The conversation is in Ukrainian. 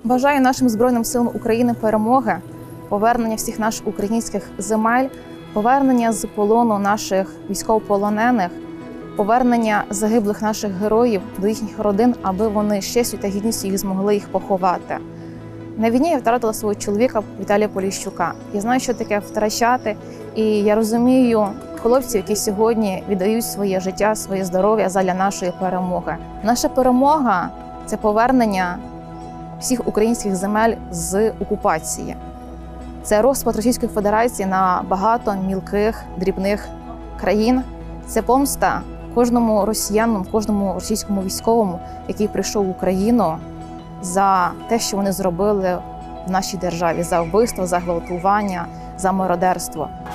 Бажаю нашим Збройним силам України перемоги, повернення всіх наших українських земель, повернення з полону наших військовополонених, повернення загиблих наших героїв до їхніх родин, аби вони з честю та гідністю їх змогли їх поховати. На війні я втратила свого чоловіка Віталія Поліщука. Я знаю, що таке втрачати, і я розумію хлопців, які сьогодні віддають своє життя, своє здоров'я задля нашої перемоги. Наша перемога – це повернення всіх українських земель з окупації. Це розпад Російської Федерації на багато мілких, дрібних країн. Це помста кожному росіянину, кожному російському військовому, який прийшов в Україну, за те, що вони зробили в нашій державі, за вбивство, за гвалтування, за мародерство.